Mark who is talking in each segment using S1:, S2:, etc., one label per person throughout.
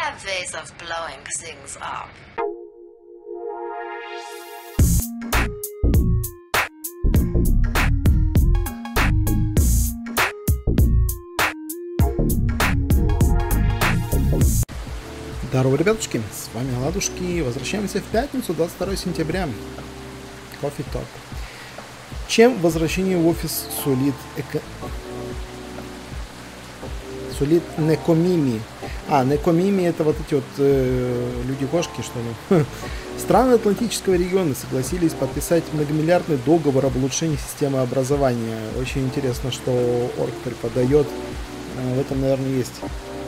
S1: have ways of blowing things up.
S2: Здорово, ребятушки, с вами Ладушки. Возвращаемся в пятницу, 22 сентября. Coffee Talk. Чем возвращение в офис сулит Некомими? Некомими это вот эти вот люди-кошки, что ли? Страны Атлантического региона согласились подписать многомиллиардный договор об улучшении системы образования. Очень интересно, что орг преподает. В этом, наверное, есть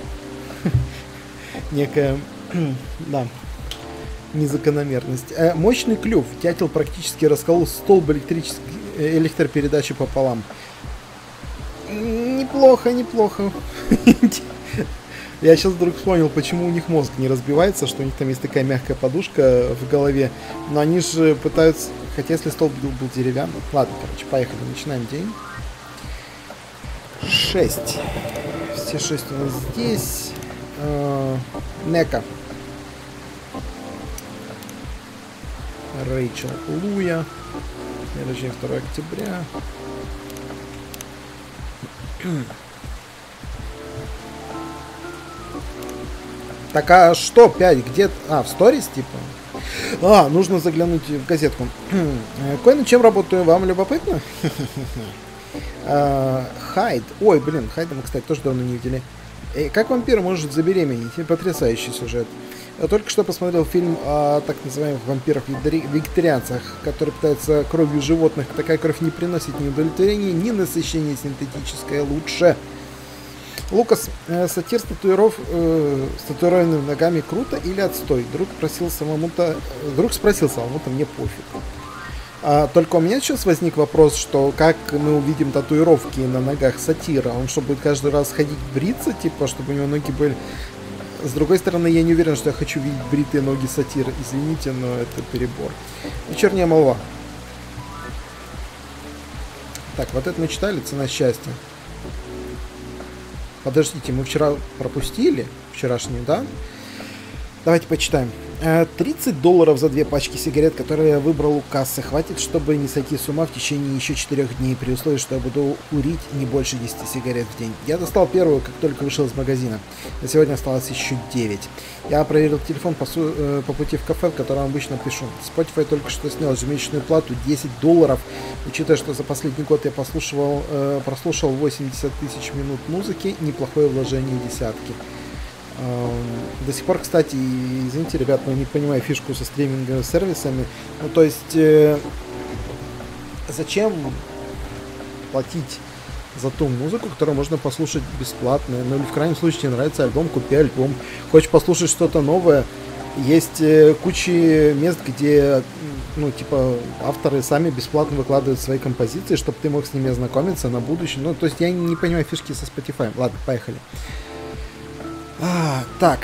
S2: некая, да, незакономерность. Мощный клюв. Дятел практически расколол столб электропередачи пополам. Неплохо, неплохо. Я сейчас вдруг вспомнил, почему у них мозг не разбивается, что у них там есть такая мягкая подушка в голове. Но они же пытаются... Хотя если столб был деревянный... Ладно, короче, поехали. Начинаем день. 6. Все 6 у нас здесь. Нека. Рэйчел Луя. День рождения 2 октября. Так, а что 5? Где? В сторис типа? Нужно заглянуть в газетку. Кое над чем работаю, вам любопытно? Хайд. Ой, блин, Хайда мы, кстати, тоже давно не видели. Как вампир может забеременеть? Потрясающий сюжет. Я только что посмотрел фильм о так называемых вампирах-вегетарианцах, которые питаются кровью животных. Такая кровь не приносит ни удовлетворения, ни насыщения синтетическое лучше. Лукас, сатир с татуированными ногами круто или отстой? Друг спросил самому-то, мне пофиг. Только у меня сейчас возник вопрос, что как мы увидим татуировки на ногах сатира? Он что, будет каждый раз ходить бриться, типа, чтобы у него ноги были... С другой стороны, я не уверен, что я хочу видеть бритые ноги сатира. Извините, но это перебор. Вечерняя молва. Так, вот это мы читали, «Цена счастья». Подождите, мы вчера пропустили? Вчерашний, да? Давайте почитаем. $30 за 2 пачки сигарет, которые я выбрал у кассы. Хватит, чтобы не сойти с ума в течение еще 4 дней, при условии, что я буду курить не больше 10 сигарет в день. Я достал первую, как только вышел из магазина. На сегодня осталось еще 9. Я проверил телефон по пути в кафе, в котором обычно пишу. Spotify только что снял ежемесячную плату $10. Учитывая, что за последний год я прослушал 80 тысяч минут музыки, неплохое вложение десятки. До сих пор, кстати, извините, ребят, но я не понимаю фишку со стриминговыми сервисами. Ну, то есть, зачем платить за ту музыку, которую можно послушать бесплатно? Ну, или в крайнем случае, тебе нравится альбом, купи альбом. Хочешь послушать что-то новое? Есть куча мест, где, ну, типа, авторы сами бесплатно выкладывают свои композиции, чтобы ты мог с ними ознакомиться на будущее. Ну, то есть, я не понимаю фишки со Spotify. Ладно, поехали. Так.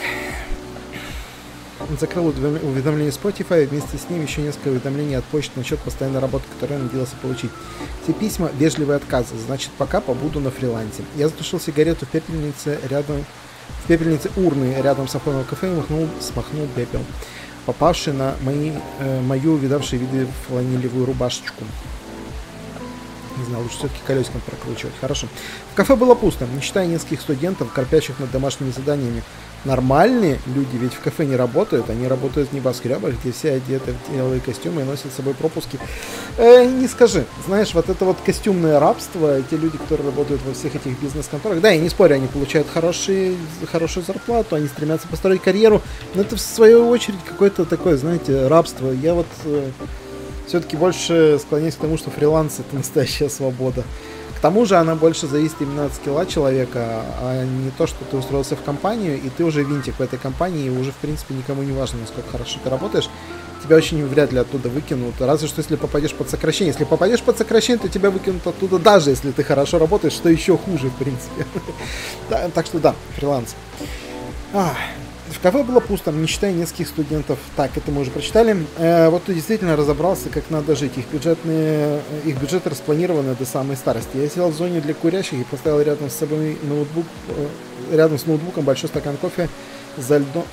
S2: Он закрыл уведомление Spotify, вместе с ним еще несколько уведомлений от почты насчет постоянной работы, которую я надеялся получить. Все письма — вежливые отказы, значит, пока побуду на фрилансе. Я затушил сигарету в пепельнице урны рядом с окном кафе и смахнул пепел, попавший на мою видавшую виды фланелевую рубашечку. Не знаю, лучше все-таки колесиком прокручивать. Хорошо. В кафе было пусто, не считая нескольких студентов, корпящих над домашними заданиями. Нормальные люди ведь в кафе не работают, они работают в небоскребах, где все одеты в деловые костюмы и носят с собой пропуски. Не скажи. Знаешь, вот это вот костюмное рабство, те люди, которые работают во всех этих бизнес-конторах, да, я не спорю, они получают хорошую зарплату, они стремятся построить карьеру, но это в свою очередь какое-то такое, знаете, рабство. Я вот... все-таки больше склоняюсь к тому, что фриланс — это настоящая свобода. К тому же она больше зависит именно от скилла человека, а не то, что ты устроился в компанию, и ты уже винтик в этой компании, и уже, в принципе, никому не важно, насколько хорошо ты работаешь. Тебя очень вряд ли оттуда выкинут, разве что если попадешь под сокращение. Если попадешь под сокращение, то тебя выкинут оттуда, даже если ты хорошо работаешь, что еще хуже, в принципе. Так что да, фриланс. В кафе было пусто, не считая нескольких студентов. Так, это мы уже прочитали. Вот ты действительно разобрался, как надо жить. Их бюджеты распланированы до самой старости. Я сидел в зоне для курящих и поставил рядом с собой ноутбук, рядом с ноутбуком большой стакан кофе за льдом...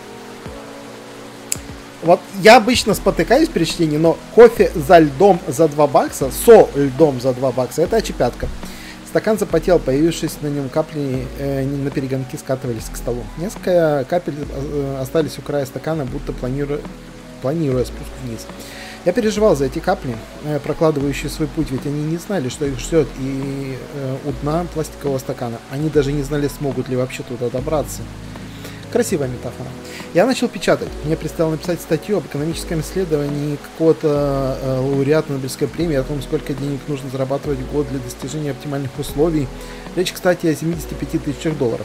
S2: Вот я обычно спотыкаюсь при чтении, но кофе за льдом за 2 бакса, со льдом за 2 бакса, это очепятка. Стакан запотел, появившись на нем капли на перегонки скатывались к столу. Несколько капель остались у края стакана, будто планируя спуск вниз. Я переживал за эти капли, прокладывающие свой путь, ведь они не знали, что их ждет и у дна пластикового стакана. Они даже не знали, смогут ли вообще туда добраться. Красивая метафора. Я начал печатать. Мне предстояло написать статью об экономическом исследовании какого-то лауреата Нобелевской премии, о том, сколько денег нужно зарабатывать в год для достижения оптимальных условий. Речь, кстати, о 75 тысячах долларов.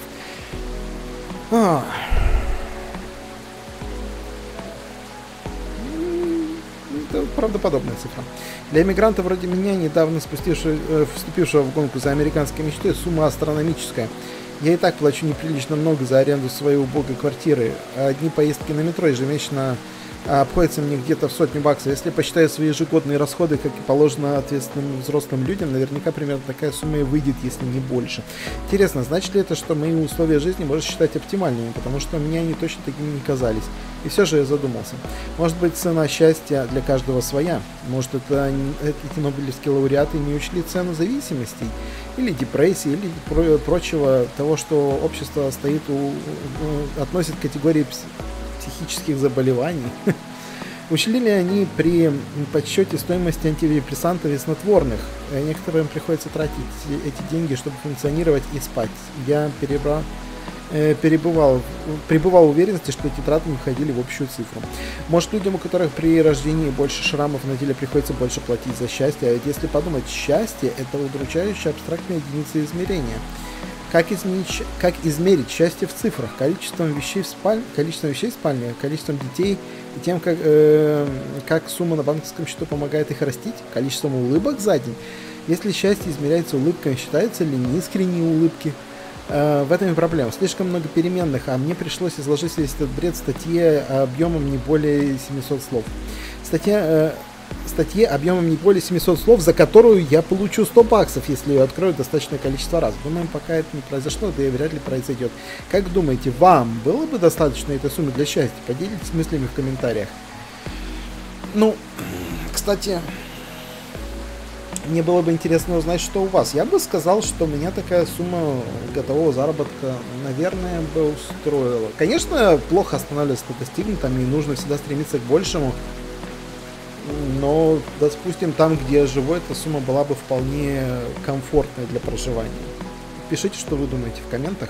S2: Это правдоподобная цифра. Для иммигранта вроде меня, недавно вступившего в гонку за американской мечтой, сумма астрономическая. Я и так плачу неприлично много за аренду своей убогой квартиры. Одни поездки на метро ежемесячно обходятся мне где-то в 100 баксов. Если посчитаю свои ежегодные расходы, как и положено ответственным взрослым людям, наверняка примерно такая сумма и выйдет, если не больше. Интересно, значит ли это, что мои условия жизни можно считать оптимальными, потому что мне они точно такими не казались. И все же я задумался. Может быть, цена счастья для каждого своя? Может, эти нобелевские лауреаты не учли цену зависимостей? Или депрессии, или прочего того, что общество относит к категории психических заболеваний. Учли ли они при подсчете стоимости антидепрессантов и снотворных? Некоторым приходится тратить эти деньги, чтобы функционировать и спать. Я пребывал в уверенности, что эти траты не входили в общую цифру. Может, людям, у которых при рождении больше шрамов на теле, приходится больше платить за счастье, а ведь если подумать, счастье — это удручающая абстрактная единица измерения. Как измерить счастье в цифрах? Количеством вещей в спальне, количеством детей и тем, как сумма на банковском счету помогает их растить, количеством улыбок за день. Если счастье измеряется улыбками, считаются ли неискренние улыбки? В этом и проблема. Слишком много переменных, а мне пришлось изложить весь этот бред в статье объемом не более 700 слов. Статье объемом не более 700 слов, за которую я получу 100 баксов, если ее открою достаточное количество раз. Думаем, пока это не произошло, да и вряд ли произойдет. Как думаете, вам было бы достаточно этой суммы для счастья? Поделитесь мыслями в комментариях. Ну, кстати, мне было бы интересно узнать, что у вас. Я бы сказал, что меня такая сумма готового заработка, наверное, бы устроила. Конечно, плохо останавливаться на достигнутом, и нужно всегда стремиться к большему. Но, допустим, там, где я живу, эта сумма была бы вполне комфортной для проживания. Пишите, что вы думаете в комментах.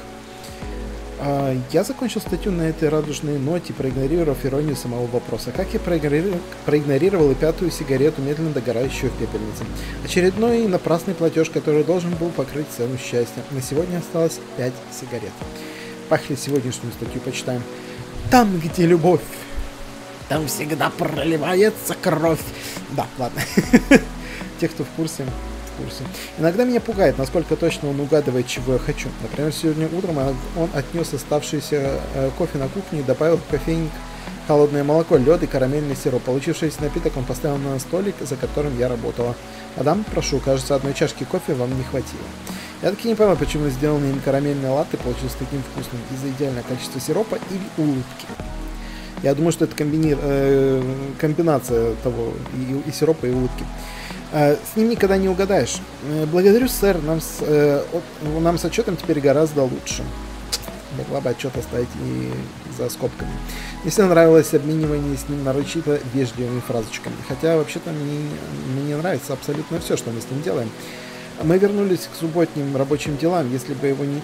S2: Я закончил статью на этой радужной ноте, проигнорировав иронию самого вопроса. Как я проигнорировал и 5-ю сигарету, медленно догорающую в пепельнице. Очередной напрасный платеж, который должен был покрыть цену счастья. На сегодня осталось 5 сигарет. Пахли сегодняшнюю статью, почитаем. Там, где любовь, там всегда проливается кровь. Да, ладно. Те, кто в курсе. Иногда меня пугает, насколько точно он угадывает, чего я хочу. Например, сегодня утром он отнес оставшийся кофе на кухню и добавил в кофейник холодное молоко, лед и карамельный сироп. Получившийся напиток он поставил на столик, за которым я работала. Мадам, прошу, кажется, одной чашки кофе вам не хватило. Я таки не понял, почему сделанный им карамельный латте получился таким вкусным. Из-за идеального количества сиропа или улыбки. Я думаю, что это комбинация того и сиропа, и улыбки. С ним никогда не угадаешь. Благодарю, сэр, нам с отчетом теперь гораздо лучше. Могла бы отчет оставить и за скобками. Мне всегда нравилось обменивание с ним нарочито вежливыми фразочками. Хотя, вообще-то, мне нравится абсолютно все, что мы с ним делаем. Мы вернулись к субботним рабочим делам. Если бы его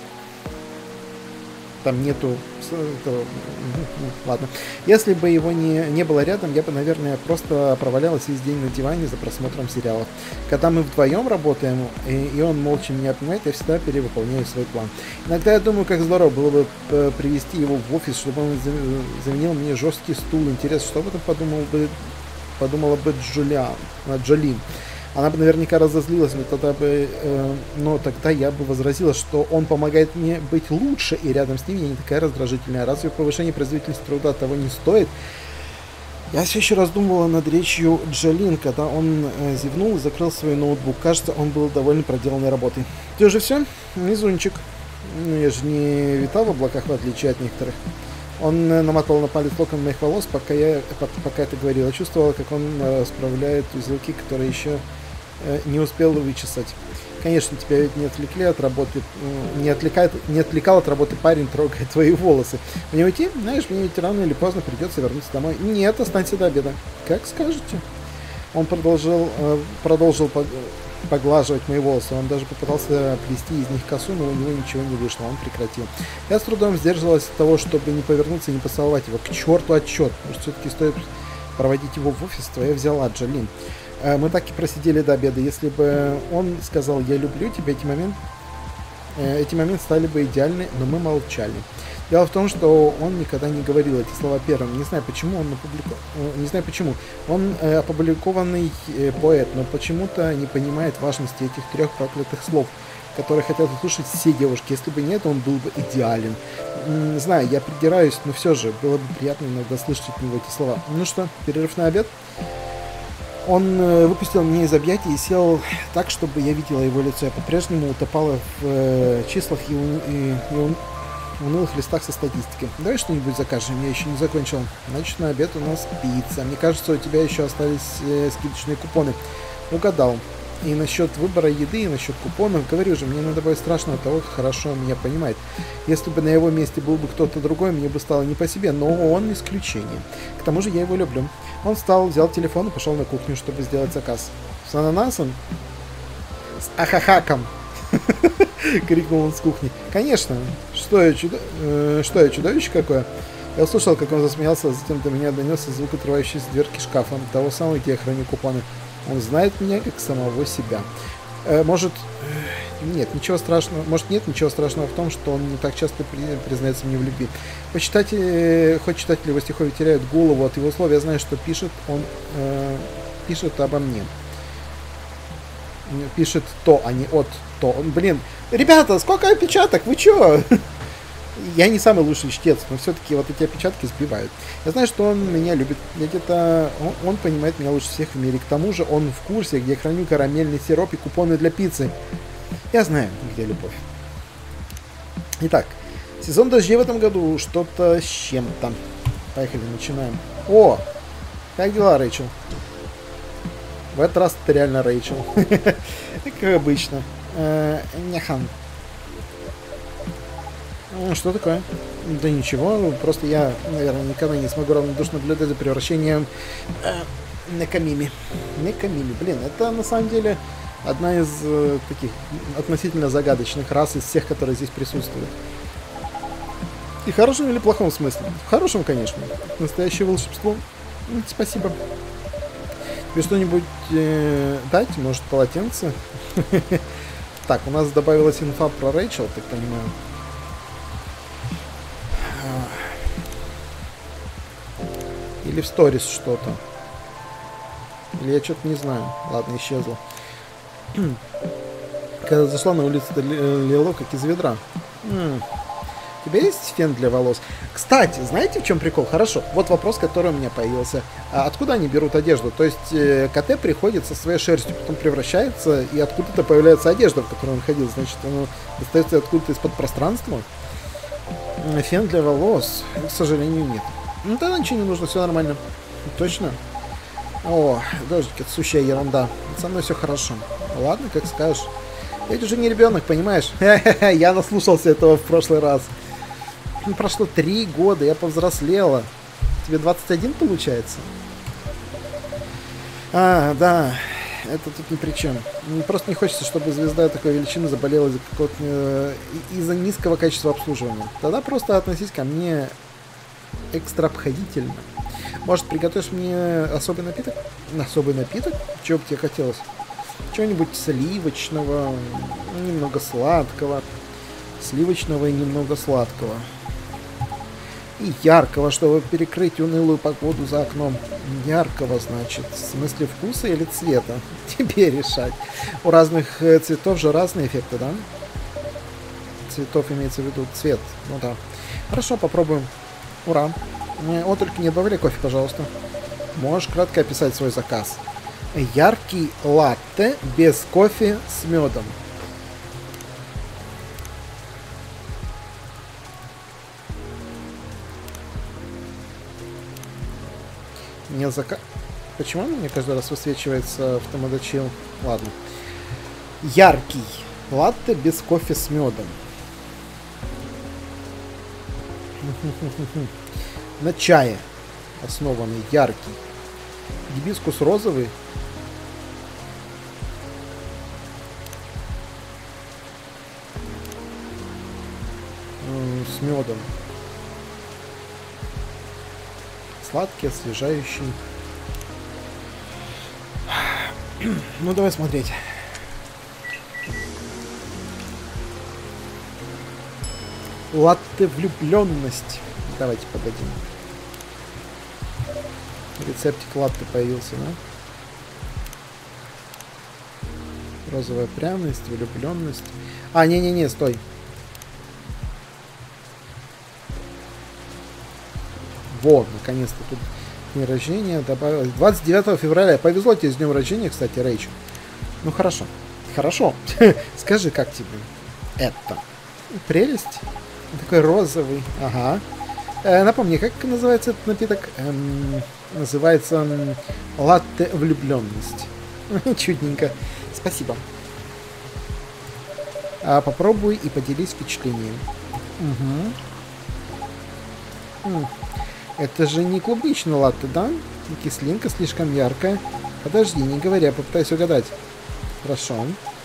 S2: там нету... Ладно. Если бы его не было рядом, я бы, наверное, просто провалялась весь день на диване за просмотром сериалов. Когда мы вдвоем работаем, и он молча меня обнимает, я всегда перевыполняю свой план. Иногда я думаю, как здорово было бы привести его в офис, чтобы он заменил мне жесткий стул. Интересно, что об этом подумала бы Джолин. Она бы наверняка разозлилась, но тогда я бы возразила, что он помогает мне быть лучше, и рядом с ним я не такая раздражительная. Разве повышение производительности труда того не стоит? Я все еще раздумывала над речью Джолин, когда он зевнул и закрыл свой ноутбук. Кажется, он был доволен проделанной работой. Ты уже все? Мизунчик. Я же не витал в облаках, в отличие от некоторых. Он наматывал на палец локон моих волос, пока это говорил. Я чувствовала, как он расправляет узелки, которые еще не успел вычесать. Конечно, тебя ведь не отвлекли от работы, не отвлекал от работы парень, трогает твои волосы. Мне уйти? Знаешь, мне ведь рано или поздно придется вернуться домой. Нет, останься до обеда. Как скажете. Он продолжил поглаживать мои волосы. Он даже попытался плести из них косу, но у него ничего не вышло. Он прекратил. Я с трудом сдерживалась от того, чтобы не повернуться и не поцеловать его. К черту отчет. Может, все-таки стоит проводить его в офис, то я взяла Джолин. Мы так и просидели до обеда. Если бы он сказал «я люблю тебя», эти моменты стали бы идеальны, но мы молчали. Дело в том, что он никогда не говорил эти слова первым. Не знаю почему. Он опубликованный поэт, но почему-то не понимает важности этих 3 проклятых слов, которые хотят услышать все девушки. Если бы нет, он был бы идеален. Не знаю, я придираюсь, но все же было бы приятно иногда слышать от него эти слова. Ну что, перерыв на обед? Он выпустил меня из объятий и сел так, чтобы я видела его лицо. Я по-прежнему утопала в числах и унылых листах со статистикой. Давай что-нибудь закажем, я еще не закончил. Значит, на обед у нас пицца. Мне кажется, у тебя еще остались скидочные купоны. Угадал. И насчет выбора еды, и насчет купонов. Говорю же, мне надо быть страшно от того, как хорошо он меня понимает. Если бы на его месте был бы кто-то другой, мне бы стало не по себе, но он исключение. К тому же я его люблю. Он встал, взял телефон и пошел на кухню, чтобы сделать заказ. С ананасом? С ахахаком! Крикнул он с кухни. Конечно. Что я чудовище какое? Я услышал, как он засмеялся, а затем до меня донесся звук отрывающейся дверки шкафа, того самого, где я храню купоны. Он знает меня как самого себя. Может, нет ничего страшного в том, что он не так часто признается мне в любви. Хоть читатели его стихов теряют голову от его слов, я знаю, что пишет он пишет обо мне. Пишет то, а не от то. Блин, ребята, сколько опечаток, вы чё? Я не самый лучший чтец, но все-таки вот эти опечатки сбивают. Я знаю, что он меня любит. Он понимает меня лучше всех в мире. К тому же он в курсе, где я храню карамельный сироп и купоны для пиццы. Я знаю, где любовь. Итак, сезон дождей в этом году что-то с чем-то. Поехали, начинаем. О, как дела, Рэйчел? В этот раз это реально Рэйчел. Как обычно. Няхан. Что такое? Да ничего, просто я, наверное, никогда не смогу равнодушно наблюдать за превращением Некамими. Некамими, блин, это на самом деле одна из таких относительно загадочных рас из всех, которые здесь присутствуют. И в хорошем или плохом смысле? В хорошем, конечно. Настоящее волшебство. Спасибо. Тебе что-нибудь дать? Может, полотенце? Так, у нас добавилась инфа про Рэйчел, так понимаю. Или в сторис что-то. Или я что-то не знаю. Ладно, исчезло. Когда зашла на улицу, это лило как из ведра. У тебя есть фен для волос? Кстати, знаете, в чем прикол? Хорошо, вот вопрос, который у меня появился. А откуда они берут одежду? То есть КТ приходит со своей шерстью, потом превращается, и откуда-то появляется одежда, в которой он ходил. Значит, оно достается откуда-то из-под пространства. Фен для волос, к сожалению, нет. Ну тогда ничего не нужно, все нормально. Точно? О, дождик, это сущая ерунда. Со мной все хорошо. Ладно, как скажешь. Я ведь уже не ребенок, понимаешь? Я наслушался этого в прошлый раз. Прошло 3 года, я повзрослела. Тебе 21 получается? А, да. Это тут ни при чем. Мне просто не хочется, чтобы звезда такой величины заболела из-за низкого качества обслуживания. Тогда просто относись ко мне экстра обходительно. Может, приготовишь мне особый напиток? Особый напиток? Чего бы тебе хотелось? Чего-нибудь сливочного, немного сладкого. Сливочного и немного сладкого. И яркого, чтобы перекрыть унылую погоду за окном. Яркого, значит, в смысле вкуса или цвета? Тебе решать. У разных цветов же разные эффекты, да? Цветов имеется в виду цвет. Ну да. Хорошо, попробуем. Ура. О, только не добавляй кофе, пожалуйста. Можешь кратко описать свой заказ. Яркий латте без кофе с медом. не зака... Почему он мне каждый раз высвечивается в Тамадочил? Ладно. Яркий. Латте без кофе с медом. На чае основанный, яркий. Гибискус розовый. С медом. Сладкий, освежающий. Ну, давай смотреть. Латте влюбленность. Давайте подадим. Рецептик латте появился, да? Розовая пряность, влюбленность. А, не-не-не, стой. Вот, наконец-то тут день рождения добавилось. 29 февраля. Повезло тебе с днем рождения, кстати, Рэйчел. Ну, хорошо. Хорошо. Скажи, как тебе это? Прелесть? Такой розовый. Ага. Напомни, как называется этот напиток? Называется латте влюбленность. Чудненько. Спасибо. Попробуй и поделись впечатлением. Угу. Это же не клубничный латте, да? Кислинка слишком яркая. Подожди, не говори, я попытаюсь угадать. Хорошо.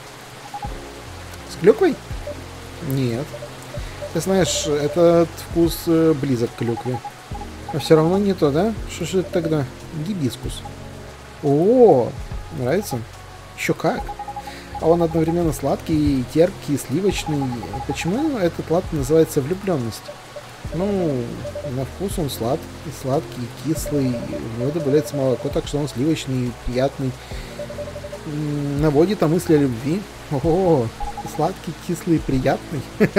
S2: С клюквой? Нет. Ты знаешь, этот вкус близок к клюкве. А все равно не то, да? Что же это тогда? Гибискус. О, нравится? Еще как. А он одновременно сладкий, терпкий, сливочный. Почему этот латте называется влюбленность? Ну, на вкус он сладкий, кислый. В него добавляется молоко, так что он сливочный, приятный. Наводит на мысли о любви. О, сладкий, кислый, приятный.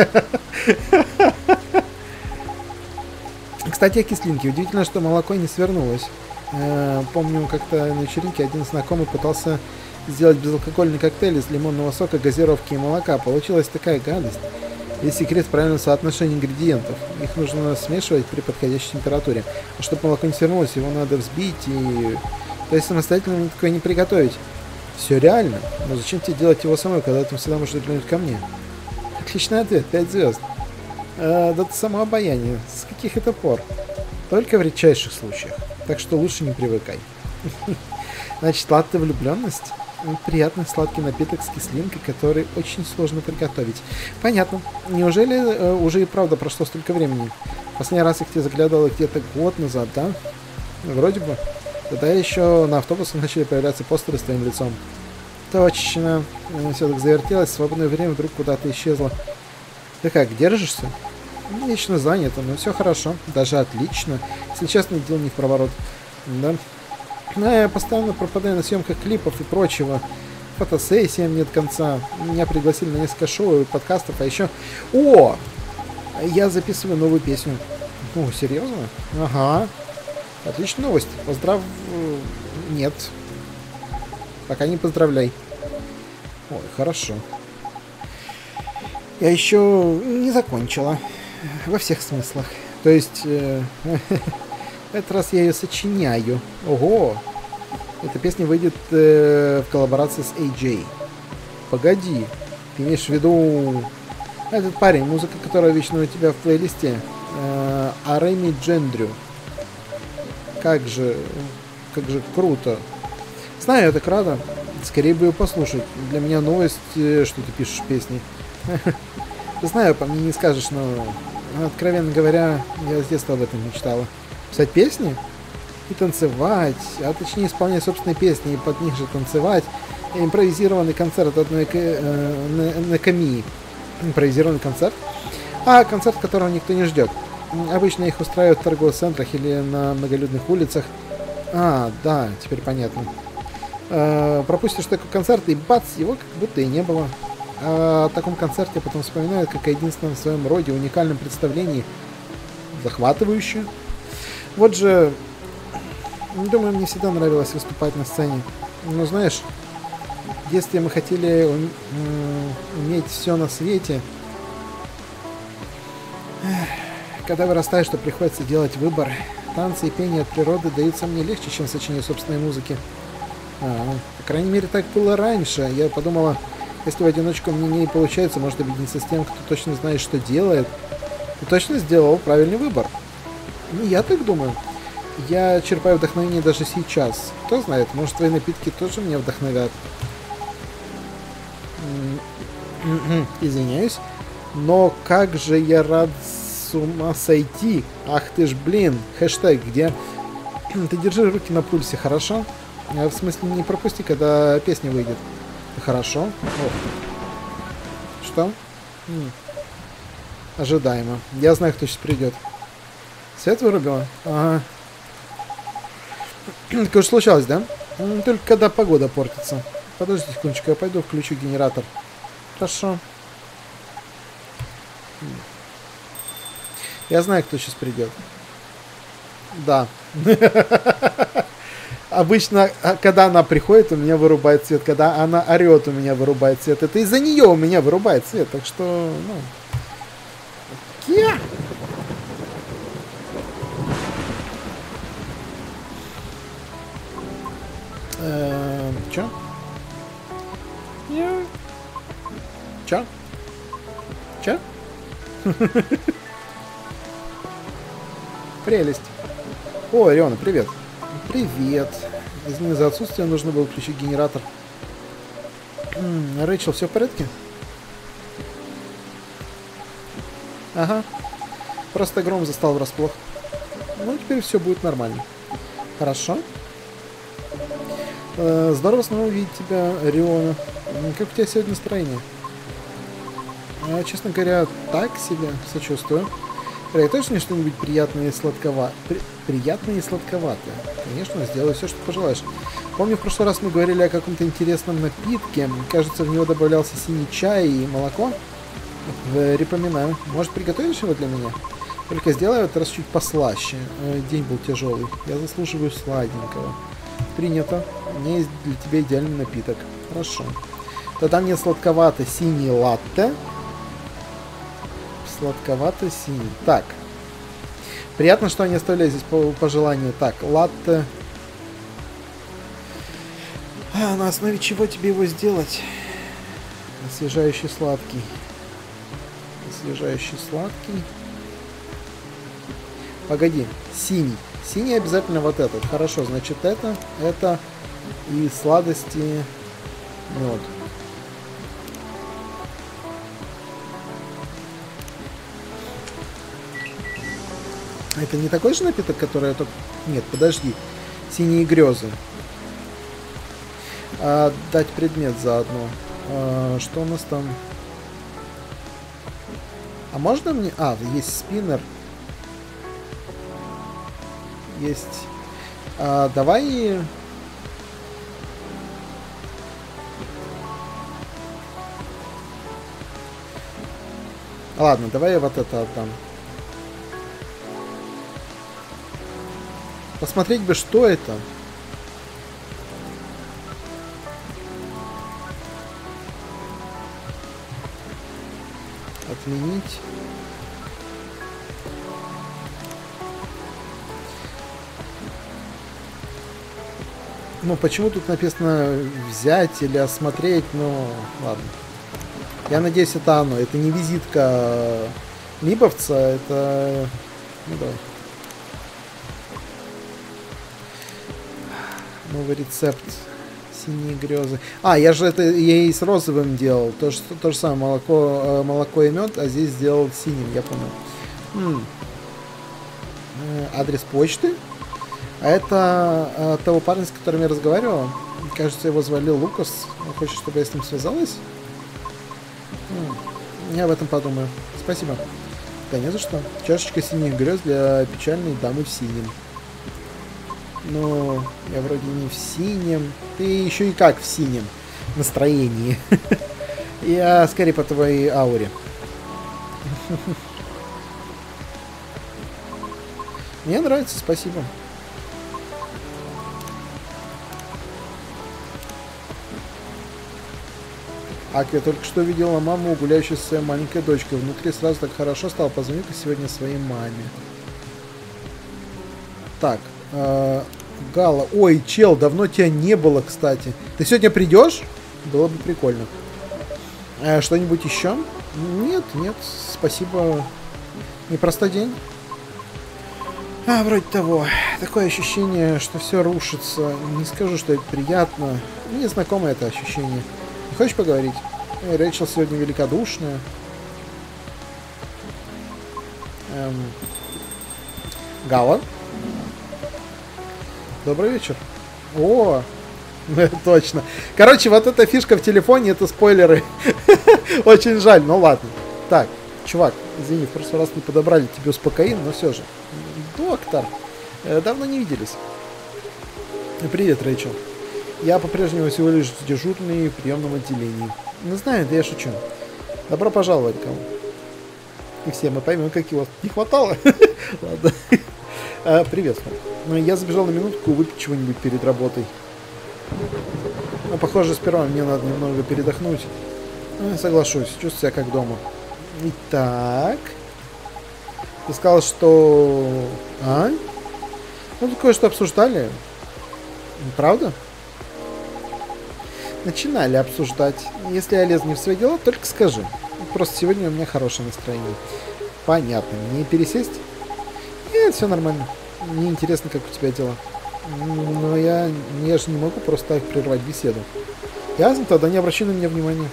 S2: Кстати, о кислинке. Удивительно, что молоко не свернулось. Помню, как-то на вечеринке один знакомый пытался сделать безалкогольный коктейль из лимонного сока, газировки и молока. Получилась такая гадость. Есть секрет в правильном соотношении ингредиентов. Их нужно смешивать при подходящей температуре. А чтобы молоко не свернулось, его надо взбить и... То есть самостоятельно такое не приготовить. Все реально. Но зачем тебе делать его самой, когда ты всегда можешь заглянуть ко мне? Отличный ответ. 5 звезд. Да ты самообаяние. С каких это пор? Только в редчайших случаях. Так что лучше не привыкай. Значит, латте влюбленность. Приятный сладкий напиток с кислинкой, который очень сложно приготовить. Понятно. Неужели уже и правда прошло столько времени? Последний раз я к тебе заглядывал где-то год назад, да? Вроде бы. Тогда еще на автобусах начали появляться постеры с твоим лицом. Точно. Все так завертелось, свободное время вдруг куда-то исчезло. Ты как, держишься? Вечно занято, но все хорошо. Даже отлично. Если честно, дело не в проворот. Да. Но я постоянно пропадаю на съемках клипов и прочего. Фотосессиям нет конца. Меня пригласили на несколько шоу и подкастов, а еще... О! Я записываю новую песню. О, серьезно? Ага. Отличная новость. Нет. Пока не поздравляй. Ой, хорошо. Я еще не закончила. Во всех смыслах. То есть... В этот раз я ее сочиняю. Ого! Эта песня выйдет в коллаборации с AJ. Погоди. Ты имеешь в виду... Этот парень, музыка которого вечно у тебя в плейлисте. Ареми Джендрю. Как же круто. Знаю, я так рада. Скорее бы ее послушать. Для меня новость, что ты пишешь песни. Знаю, по мне не скажешь, но... Откровенно говоря, я с детства об этом мечтала. Писать песни и танцевать, а точнее исполнять собственные песни и под них же танцевать. Импровизированный концерт одной Наками. Импровизированный концерт. А концерт, которого никто не ждет. Обычно их устраивают в торговых центрах или на многолюдных улицах. А, да, теперь понятно. Пропустишь такой концерт, и бац, его как будто и не было. О таком концерте потом вспоминают как о единственном в своем роде уникальном представлении. Захватывающе. Вот же, думаю, мне всегда нравилось выступать на сцене. Но знаешь, в детстве мы хотели уметь все на свете. Когда вырастаешь, то приходится делать выбор. Танцы и пение от природы даются мне легче, чем сочинение собственной музыки. По крайней мере, так было раньше. Я подумала, если в одиночку мне не получается, может объединиться с тем, кто точно знает, что делает. Ты точно сделал правильный выбор. Ну, я так думаю. Я черпаю вдохновение даже сейчас. Кто знает, может, твои напитки тоже меня вдохновят. Извиняюсь. Но как же я рад с ума сойти. Ах ты ж, блин. Хэштег, где... Ты держи руки на пульсе, хорошо? В смысле, не пропусти, когда песня выйдет. Хорошо. О. Что? Ожидаемо. Я знаю, кто сейчас придет. Свет вырубила? Ага. Так уж случалось, да? Только когда погода портится. Подожди секундочку, я пойду включу генератор. Хорошо. Я знаю, кто сейчас придет. Да. Обычно, когда она приходит, у меня вырубает свет. Когда она орет, у меня вырубает свет. Это из-за нее у меня вырубает свет. Так что, ну... Чё? Чё? Чё? Прелесть. О, Риона, привет. Привет. Извини за отсутствие, нужно было включить генератор. Рэйчел, все в порядке? Ага. Просто гром застал врасплох. Ну, теперь все будет нормально. Хорошо. Здорово снова увидеть тебя, Риона. Как у тебя сегодня настроение? Честно говоря, так себе. Сочувствую. Приготовишь мне что-нибудь приятное и сладковатое? Приятное и сладковатое. Конечно, сделаю все, что пожелаешь. Помню, в прошлый раз мы говорили о каком-то интересном напитке. Кажется, в него добавлялся синий чай и молоко. Припоминаю. Может, приготовишь его для меня? Только сделай этот раз чуть послаще. День был тяжелый. Я заслуживаю сладенького. Принято. У меня есть для тебя идеальный напиток. Хорошо. Тогда мне сладковато-синий латте. Сладковато-синий. Так. Приятно, что они оставляют здесь по желанию. Так, латте. На основе чего тебе его сделать? Освежающий сладкий. Освежающий сладкий. Погоди. Синий. Синий обязательно вот этот. Хорошо, значит это и сладости мед. Это не такой же напиток, который я только... Нет, подожди. Синие грезы. Дать предмет заодно. Что у нас там? А можно мне... есть спиннер. Есть... давай... Ладно, давай я вот это отдам. Посмотреть бы, что это. Отменить. Ну, почему тут написано взять или осмотреть? Ну, ладно. Я надеюсь, это оно. Это не визитка либовца, это... Ну, давай. Новый рецепт. Синие грезы. Я же это я и с розовым делал. То же самое. Молоко и мед, а здесь сделал синим, я понял. Адрес почты. А это того парня, с которым я разговаривал. Кажется, его звали Лукас. Он хочет, чтобы я с ним связалась? Я об этом подумаю. Спасибо. Да не за что. Чашечка синих грез для печальной дамы в синем. Но я вроде не в синем. Ты еще и как в синем настроении. Я скорее по твоей ауре. Мне нравится, спасибо. Я только что видела маму, гуляющую со своей маленькой дочкой. Внутри сразу так хорошо стало. Позвони-ка сегодня своей маме. Так, Гала. Ой, чел, давно тебя не было, кстати. Ты сегодня придешь? Было бы прикольно. Что-нибудь еще? Нет, нет, спасибо. Непростой день. Вроде того. Такое ощущение, что все рушится. Не скажу, что это приятно. Мне знакомо это ощущение. Не хочешь поговорить? Рэйчел сегодня великодушная. Гала? Добрый вечер. О, точно. Короче, вот эта фишка в телефоне, это спойлеры. Очень жаль, но ладно. Так, чувак, извини, в прошлый раз не подобрали тебе успокоин, но все же. Доктор, давно не виделись. Привет, Рэйчел. Я по-прежнему всего лишь дежурный в приемном отделении. Не знаю, да я шучу. Добро пожаловать, кому. И все мы поймем, как его не хватало. Ладно. Привет, я забежал на минутку выпить чего-нибудь перед работой. Но, похоже, сперва мне надо немного передохнуть. Соглашусь, чувствую себя как дома. Итак. Ты сказал, что... Ну, тут кое-что обсуждали. Правда? Начинали обсуждать. Если я лезу не в свои дела, только скажи. Просто сегодня у меня хорошее настроение. Понятно. Мне пересесть? Нет, все нормально. Мне интересно, как у тебя дела. Но я же не могу просто так прервать беседу. Ясно? Тогда не обращай на меня внимания.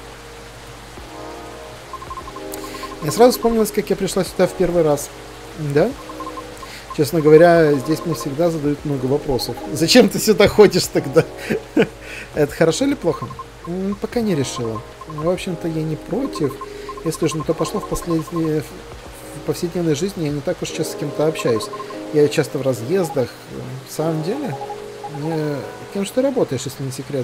S2: Мне сразу вспомнилось, как я пришла сюда в первый раз. Да? Честно говоря, здесь мне всегда задают много вопросов. Зачем ты сюда ходишь тогда? Это хорошо или плохо? Пока не решила. В общем-то, я не против. Если уж на то пошло, в повседневной жизни я не так уж часто с кем-то общаюсь. Я часто в разъездах. В самом деле? Кем же ты работаешь, если не секрет?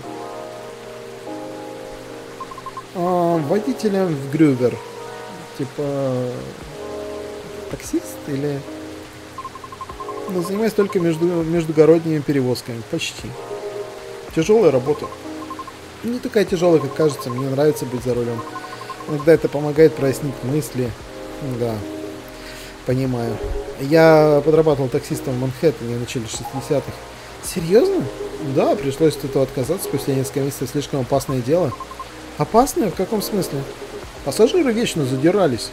S2: Водителем в Грюбер. Типа... таксист или... Но занимаюсь только междугородними перевозками. Почти. Тяжелая работа. Не такая тяжелая, как кажется. Мне нравится быть за рулем. Иногда это помогает прояснить мысли. Да, понимаю. Я подрабатывал таксистом в Манхэттене в начале 60-х. Серьезно? Да, пришлось от этого отказаться спустя несколько месяцев. Слишком опасное дело. Опасное? В каком смысле? Пассажиры вечно задирались.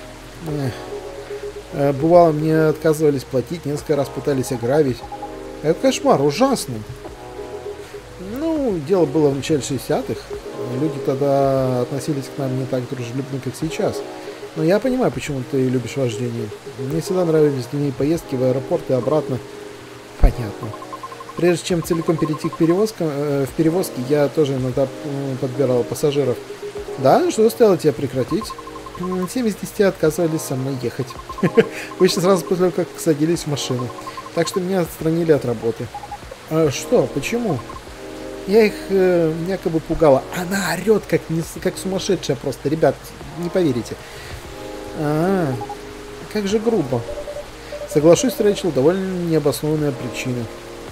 S2: Бывало, мне отказывались платить, несколько раз пытались ограбить. Это кошмар, ужасно. Ну, дело было в начале 60-х. Люди тогда относились к нам не так дружелюбно, как сейчас. Но я понимаю, почему ты любишь вождение. Мне всегда нравились дневные поездки в аэропорт и обратно. Понятно. Прежде чем целиком перейти к перевозке, я тоже иногда подбирал пассажиров. Да? Что заставило тебя прекратить? 7 из 10 отказывались со мной ехать. Обычно сразу после того, как садились в машину. Так что меня отстранили от работы. Что? Почему? Я их якобы пугала. Она орет, как сумасшедшая просто. Ребят, не поверите. Как же грубо. Соглашусь, Рэйчел, довольно необоснованная причина.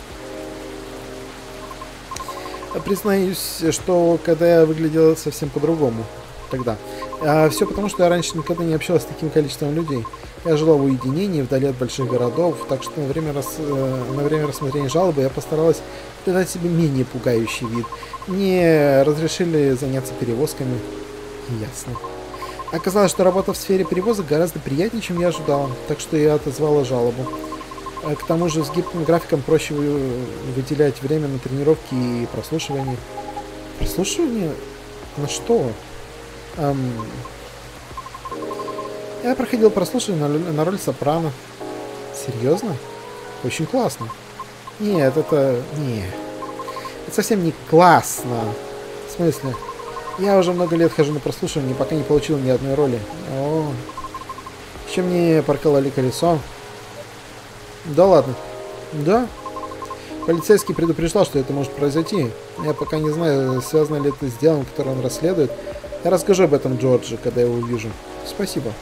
S2: Признаюсь, что когда я выглядела совсем по-другому. Тогда. Все потому, что я раньше никогда не общалась с таким количеством людей. Я жила в уединении, вдали от больших городов, так что на время рассмотрения жалобы я постаралась придать себе менее пугающий вид. Мне разрешили заняться перевозками. Ясно. Оказалось, что работа в сфере перевозок гораздо приятнее, чем я ожидала, так что я отозвала жалобу. К тому же с гибким графиком проще выделять время на тренировки и прослушивание. Прослушивание? На что? Я проходил прослушивание на роль сопрано. Серьезно? Очень классно. Нет, это... Не. Это совсем не классно. В смысле? Я уже много лет хожу на прослушивание, пока не получил ни одной роли. О. Еще мне прокололи колесо. Да ладно. Да. Полицейский предупреждал, что это может произойти. Я пока не знаю, связано ли это с делом, которое он расследует. Я расскажу об этом Джорджу, когда его увижу. Спасибо.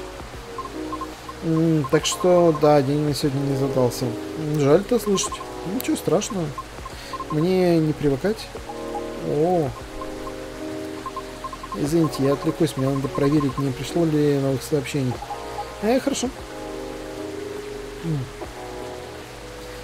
S2: Так что, да, день на сегодня не задался. Жаль это слышать. Ничего страшного. Мне не привыкать. О. Извините, я отвлекусь. Мне надо проверить, не пришло ли новых сообщений. Хорошо.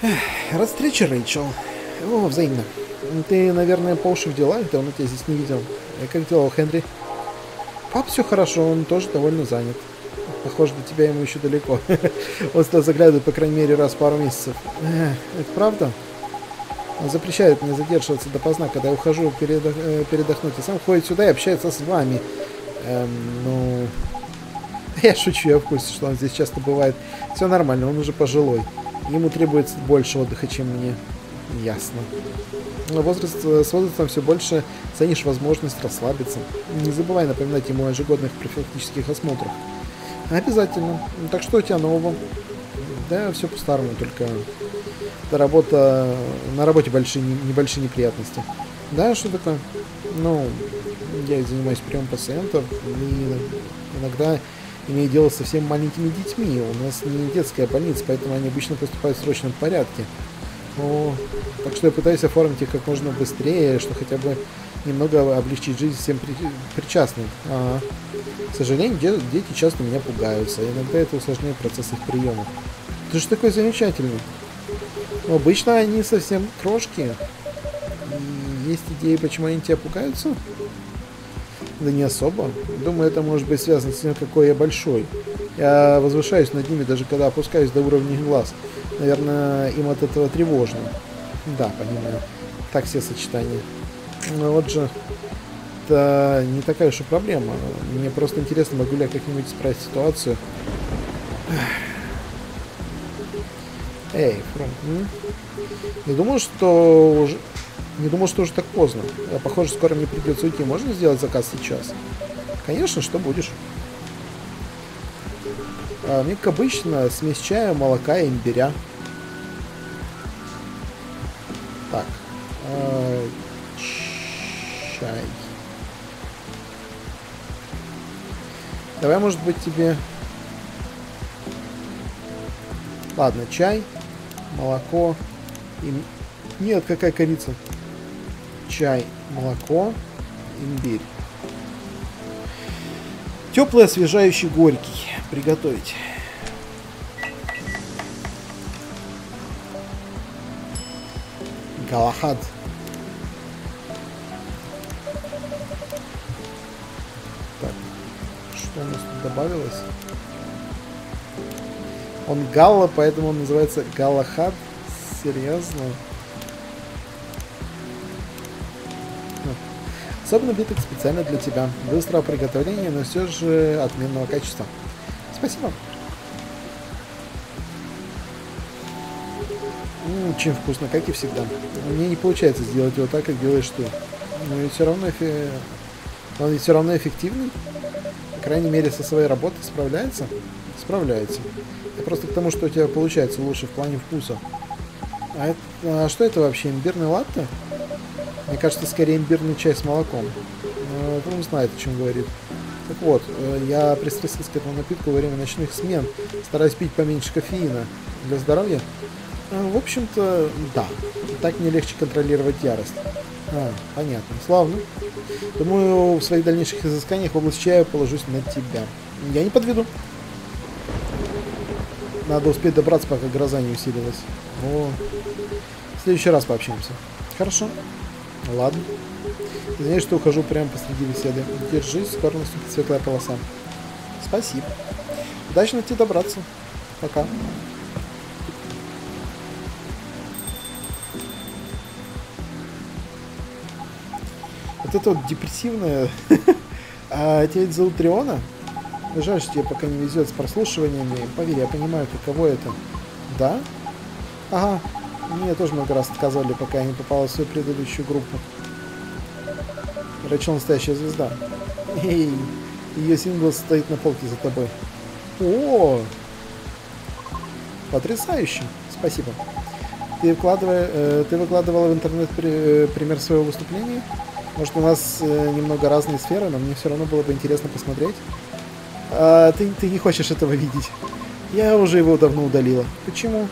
S2: Рад встрече, Рэйчел. О, взаимно. Ты, наверное, по уши в делах, давно тебя здесь не видел. Как дела у Хенри? Пап, все хорошо, он тоже довольно занят. Похоже, до тебя ему еще далеко. Он стал заглядывать, по крайней мере, раз в пару месяцев. Это правда? Он запрещает мне задерживаться допоздна, когда я ухожу передохнуть. И сам ходит сюда и общается с вами. Ну... Я шучу, я в курсе, что он здесь часто бывает. Все нормально, он уже пожилой. Ему требуется больше отдыха, чем мне. Ясно. С возрастом все больше ценишь возможность расслабиться. Не забывай напоминать ему о ежегодных профилактических осмотрах. Обязательно. Так что у тебя нового? Да, все по-старому, только на работе небольшие неприятности. Да, что такое? Ну, я занимаюсь приемом пациентов, и иногда имею дело со совсем маленькими детьми. У нас не детская больница, поэтому они обычно поступают в срочном порядке. Так что я пытаюсь оформить их как можно быстрее, что хотя бы немного облегчить жизнь всем причастным. К сожалению, дети часто меня пугаются, и иногда это усложняет процесс их приема. Ты же такой замечательный. Но обычно они совсем крошки. И есть идеи, почему они тебя пугаются? Да не особо. Думаю, это может быть связано с тем, какой я большой. Я возвышаюсь над ними, даже когда опускаюсь до уровня глаз. Наверное, им от этого тревожно. Да, понимаю. Так все сочетания. Но вот же, это не такая уж и проблема. Мне просто интересно, могу ли я как-нибудь исправить ситуацию. Эй, Фром. Не думал, что уже так поздно. Похоже, скоро мне придется уйти. Можно сделать заказ сейчас? Конечно, что будешь? Мне, как обычно, смесь чая, молока и имбиря. Так. Чай. Давай, может быть, тебе... Ладно, чай, молоко и... Нет, какая корица? Чай, молоко, имбирь. Теплый, освежающий, горький. Приготовить. Галахад. Так, что у нас тут добавилось? Он галла, поэтому он называется Галахад. Серьезно? Особый напиток специально для тебя. Быстрого приготовления, но все же отменного качества. Спасибо. Очень вкусно, как и всегда. Мне не получается сделать его так, как делаешь ты. Но ведь все равно он ведь все равно эффективный. По крайней мере, со своей работой справляется. Справляется. Я просто к тому, что у тебя получается лучше в плане вкуса. А что это вообще? Имбирный латте? Мне кажется, скорее имбирный чай с молоком. Он знает, о чем говорит. Так вот, я пристрастился к этому напитку во время ночных смен. Стараюсь пить поменьше кофеина. Для здоровья? В общем-то, да. Так мне легче контролировать ярость. Понятно. Славно. Думаю, в своих дальнейших изысканиях в область чая положусь на тебя. Я не подведу. Надо успеть добраться, пока гроза не усилилась. В следующий раз пообщаемся. Хорошо. Ладно. Извиняюсь, что ухожу прямо посреди беседы. Держись, скоро наступит светлая полоса. Спасибо. Удачно тебе добраться. Пока. Вот это вот депрессивное. А тебя ведь зовут Триона? Жаль, что тебе пока не везет с прослушиваниями. Поверь, я понимаю, каково это. Да? Ага. Мне тоже много раз отказывали, пока я не попала в свою предыдущую группу. Рэйчел настоящая звезда. Эй, ее сингл стоит на полке за тобой. О, потрясающе. Спасибо. Ты выкладывала в интернет пример своего выступления? Может, у нас немного разные сферы, но мне все равно было бы интересно посмотреть. Ты не хочешь этого видеть. Я уже его давно удалила. Почему?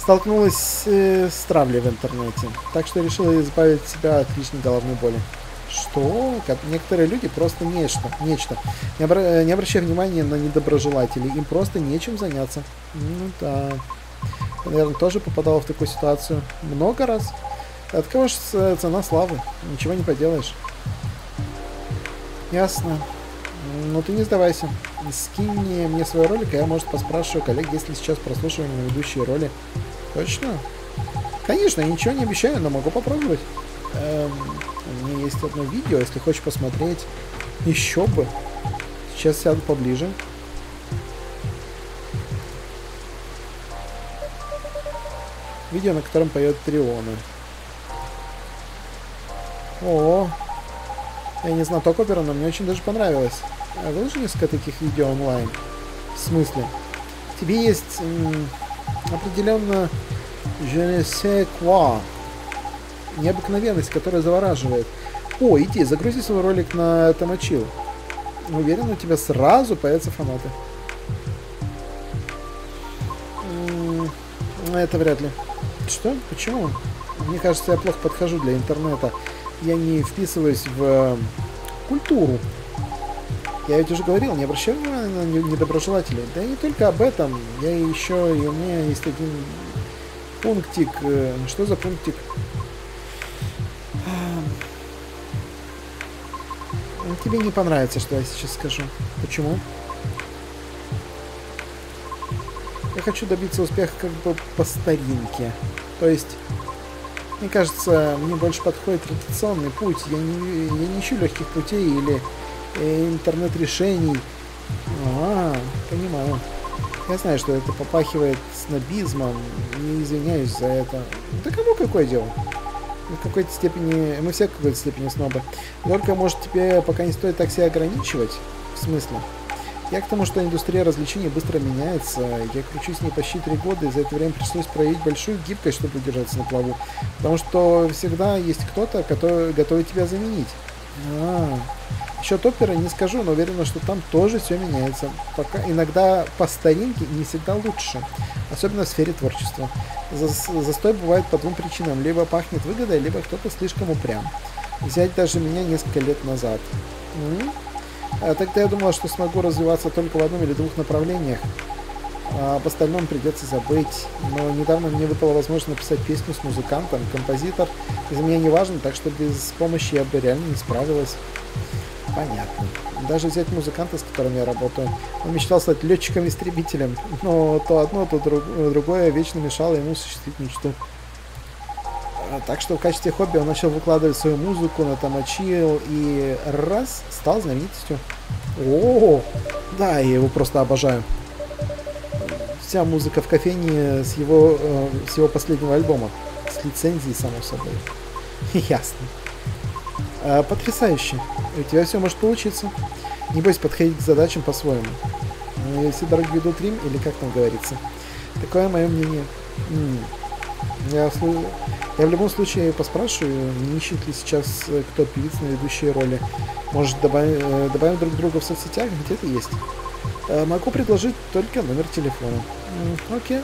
S2: Столкнулась с травлей в интернете, так что решила избавить себя от лишней головной боли. Что? Как некоторые люди просто нечто. Не обращай внимания на недоброжелателей. Им просто нечем заняться. Ну да. Я, наверное, тоже попадала в такую ситуацию. Много раз. От кого же цена славы? Ничего не поделаешь. Ясно. Ну ты не сдавайся. Скинь мне свой ролик, а я, может, поспрашиваю коллег, есть ли сейчас прослушивание на ведущие роли. Точно? Конечно, я ничего не обещаю, но могу попробовать. У меня есть одно видео, если хочешь посмотреть. Еще бы. Сейчас сяду поближе. Видео, на котором поет Триона. О, я не знаток оперы, но мне очень даже понравилось. Выложи несколько таких видео онлайн. В смысле? Тебе есть определенно je ne sais quoi. Необыкновенность, которая завораживает. О, иди, загрузи свой ролик на Тамачил. Уверен, у тебя сразу появятся фанаты. Это вряд ли. Что? Почему? Мне кажется, я плохо подхожу для интернета. Я не вписываюсь в культуру. Я ведь уже говорил, не обращай внимания на недоброжелателей. Да и не только об этом. Я еще, и у меня есть один пунктик. Что за пунктик? Тебе не понравится, что я сейчас скажу. Почему? Я хочу добиться успеха как бы по старинке. То есть, мне кажется, мне больше подходит традиционный путь. Я не ищу легких путей или интернет-решений. Понимаю. Я знаю, что это попахивает снобизмом. Не извиняюсь за это. Да кому какое дело? В какой-то степени... Мы все в какой-то степени снобы. Только, может, тебе пока не стоит так себя ограничивать? В смысле? Я к тому, что индустрия развлечений быстро меняется. Я кручусь не почти 3 года, и за это время пришлось проявить большую гибкость, чтобы удержаться на плаву. Потому что всегда есть кто-то, который готов тебя заменить. Счет оперы не скажу, но уверена, что там тоже все меняется. Пока иногда по старинке не всегда лучше. Особенно в сфере творчества. Застой бывает по 2 причинам. Либо пахнет выгодой, либо кто-то слишком упрям. Взять даже меня несколько лет назад. Тогда я думала, что смогу развиваться только в одном или 2 направлениях. Об остальном придется забыть. Но недавно мне выпала возможность написать песню с музыкантом. Композитор из меня не важен, так что без помощи я бы реально не справилась. Понятно. Даже взять музыканта, с которым я работаю. Он мечтал стать летчиком-истребителем, но то одно, то другое вечно мешало ему осуществить мечту. Так что в качестве хобби он начал выкладывать свою музыку на Тамачил и раз стал знаменитостью. О, да, я его просто обожаю. Вся музыка в кофейне с его последнего альбома. С лицензией, само собой. Ясно. Потрясающе. У тебя все может получиться. Не бойся подходить к задачам по-своему. Все дороги ведут Рим, или как там говорится. Такое мое мнение. Я в любом случае поспрашиваю, не ищет ли сейчас кто певиц на ведущие роли. Может, добавим друг друга в соцсетях, где-то есть. Могу предложить только номер телефона. Окей.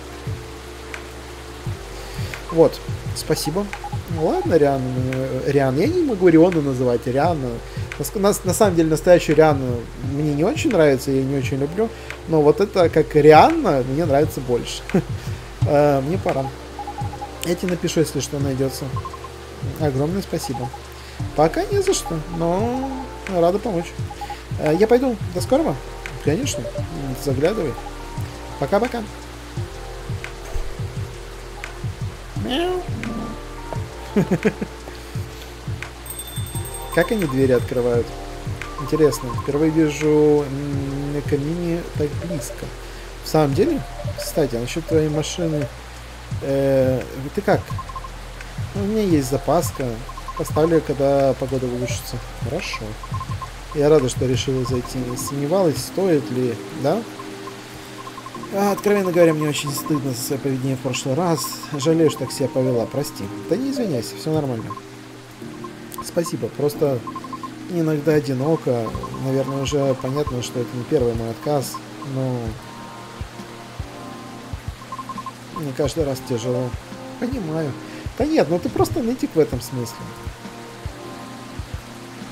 S2: Вот, спасибо. Ладно, Риан. Я не могу Риону называть, Рианна. На самом деле, настоящую Рианну мне не очень нравится, я ее не очень люблю. Но вот это, как Рианна, мне нравится больше. Мне пора. Я тебе напишу, если что найдется. Огромное спасибо. Пока не за что, но рада помочь. Я пойду. До скорого. Конечно. Заглядывай. Пока-пока. Мяу. Как они двери открывают? Интересно. Впервые вижу Камини так близко. В самом деле? Кстати, насчет твоей машины. Ты как? У меня есть запаска. Поставлю, когда погода улучшится. Хорошо. Я рада, что решила зайти. Сомневалась, стоит ли, да? Откровенно говоря, мне очень стыдно за свое поведение в прошлый раз. Жалею, что так себя повела. Прости. Да не извиняйся, все нормально. Спасибо. Просто иногда одиноко. Наверное, уже понятно, что это не первый мой отказ. Но мне каждый раз тяжело. Понимаю. Да нет, ну ты просто нытик в этом смысле.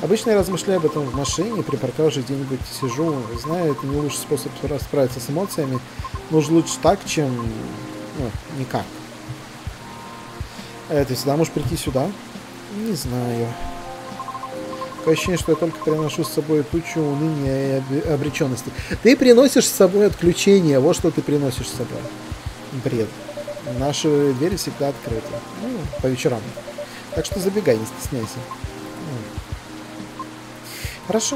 S2: Обычно я размышляю об этом в машине, припарковавшись где-нибудь сижу, знаю, это не лучший способ справиться с эмоциями, но уж лучше так, чем никак. Ты всегда можешь прийти сюда? Не знаю. Такое ощущение, что я только приношу с собой тучу уныния и обреченности. Ты приносишь с собой отключение, вот что ты приносишь с собой. Бред. Наши двери всегда открыты. По вечерам. Так что забегай, не стесняйся. Хорошо.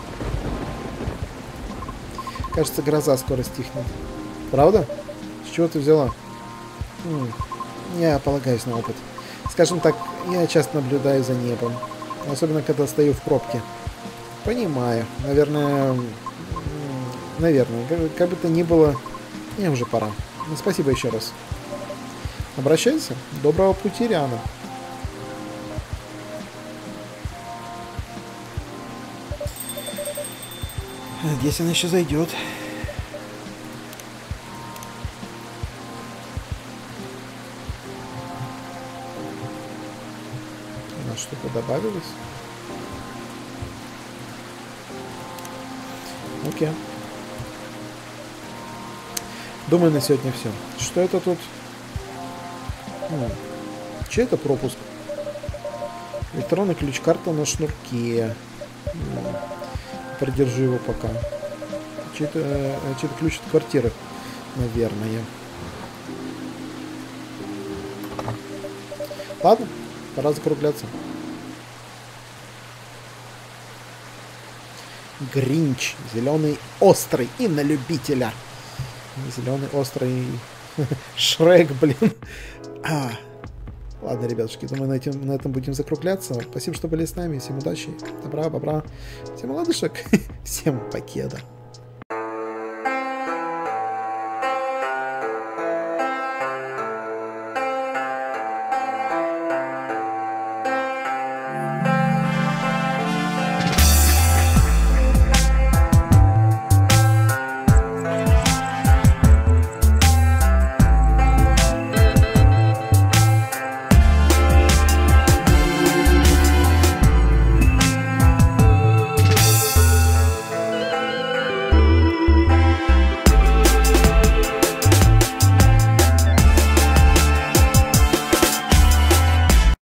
S2: Кажется, гроза скоро стихнет. Правда? С чего ты взяла? Я полагаюсь на опыт. Скажем так, я часто наблюдаю за небом. Особенно, когда стою в пробке. Понимаю. Наверное, как бы то ни было, мне уже пора. Спасибо еще раз. Обращайся. Доброго пути, Риана. Надеюсь, она еще зайдет. У нас что-то добавилось? Окей. Думаю, на сегодня все. Что это тут? Чей это пропуск? Электронный ключ-карта на шнурке. Продержу его пока. Чей-то ключ от квартиры, наверное. Ладно, пора закругляться. Гринч. Зеленый острый. И на любителя. Зеленый острый. Шрек, блин. Ладно, ребятушки, думаю, на этом будем закругляться. Спасибо, что были с нами. Всем удачи, добра, бобра. Всем ладышек. Всем покеда.